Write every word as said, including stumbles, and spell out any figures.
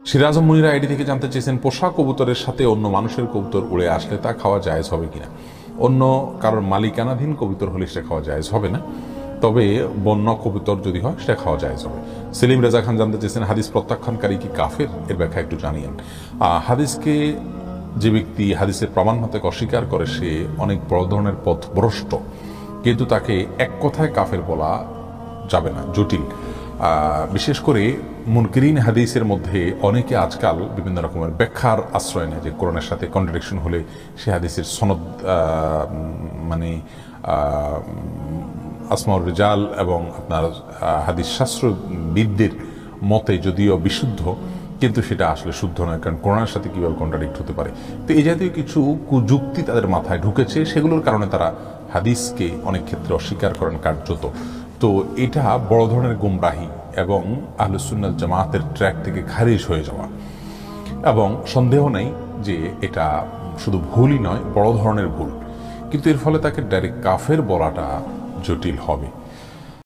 সিরাজ মুনিরা ID থেকে জানতে চেয়েছেন, পোষা কবুতরের সাথে অন্য মানুষের কবুতর উড়ে আসলে তা খাওয়া জায়েজ হবে কিনা। অন্য কারোর মালিকানাধীন কবুতর হলে সেটা খাওয়া জায়েজ হবে না, তবে বন্য কবুতর যদি হয় সেটা খাওয়া জায়েজ হবে। সেলিম রেজা খান জানতে চেয়েছেন, হাদিস প্রত্যাখ্যানকারী কি কাফের, এর ব্যাখ্যা একটু জানিয়েন। হাদিসকে যে ব্যক্তি হাদিসের প্রমাণ মতে অস্বীকার করে সে অনেক বড় ধরনের পথভ্রষ্ট, কিন্তু তাকে এক কথায় কাফের বলা যাবে না, জটিল। বিশেষ করে মুনকিরিন হাদিসের মধ্যে অনেকে আজকাল বিভিন্ন রকমের ব্যাখ্যার আশ্রয় নেয় যে কোরআনের সাথে কন্ট্রাডিকশন হলে সে হাদিসের সনদ মানে আসমাউর রিজাল এবং আপনার হাদিস শাস্ত্রবিদদের মতে যদিও বিশুদ্ধ, কিন্তু সেটা আসলে শুদ্ধ নয়, কারণ কোরআনের সাথে কীভাবে কন্ট্রাডিক্ট হতে পারে। তো এই জাতীয় কিছু কুযুক্তি তাদের মাথায় ঢুকেছে, সেগুলোর কারণে তারা হাদিসকে অনেক ক্ষেত্রে অস্বীকার করেন কার্যত। তো এটা বড় ধরনের গুমরাহি এবং আহলুস সুন্নাহ জামাতের ট্র্যাক থেকে খারিজ হয়ে যাওয়া, এবং সন্দেহ নেই যে এটা শুধু ভুলই নয়, বড় ধরনের ভুল। কিন্তু এর ফলে তাকে ডাইরেক্ট কাফের বলাটা জটিল হবে।